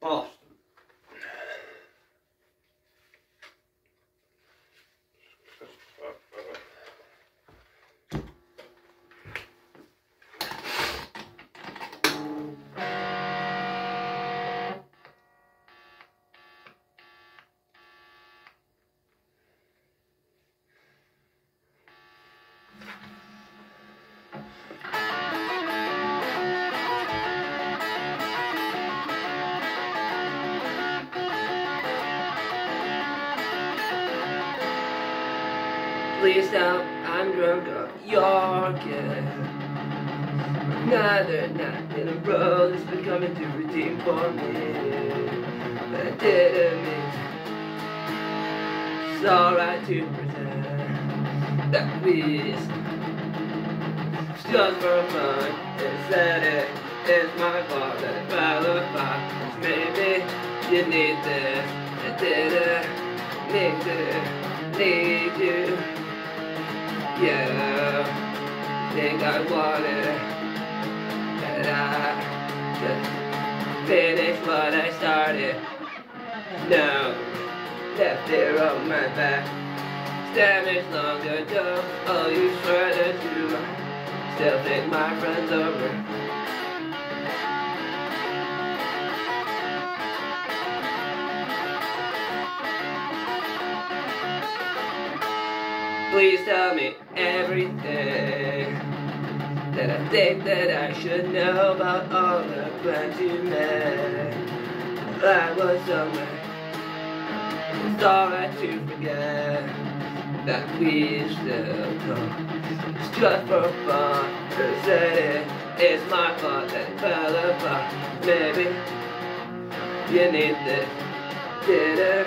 Boston. Please stop, I'm drunk off your kiss. Another night in a row that's been coming to redeem for me. But I didn't mean to. It's alright to pretend that we it's just for fun. Instead it's my fault that it fell apart. Maybe you need this. I didn't need you. Yeah, think I wanted, but I just finished what I started. No, left it on my back. Damage long ago. Oh, you swear that you still think my friend's over. Please tell me everything that I think that I should know about all the plans you made. I was somewhere. It's alright to forget that we still talk. It's just for fun. To say it's my fault that it fell apart. Maybe you need this. Didn't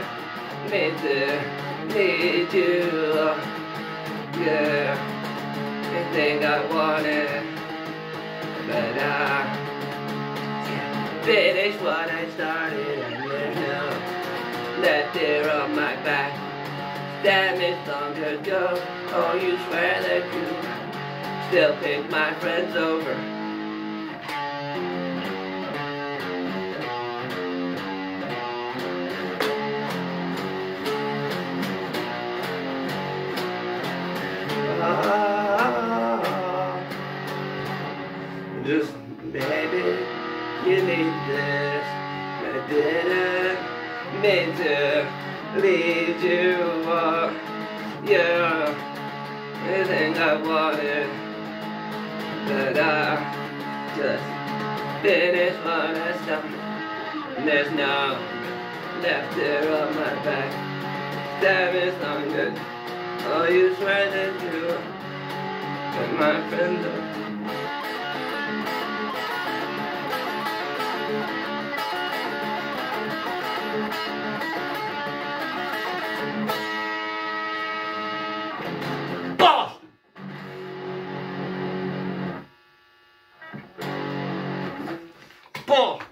need you. Yeah, I think I wanted, but I finished what I started, and there's no left here on my back. Damaged long ago. Oh, you swear that you still think my friend's over. Just maybe you need this. I didn't mean to lead you on. Yeah, I think I wanted, but I just finished what I started. There's no left here on my back. Damn, it's not good. Oh, you swear that you and my friends are. Boston! Boston!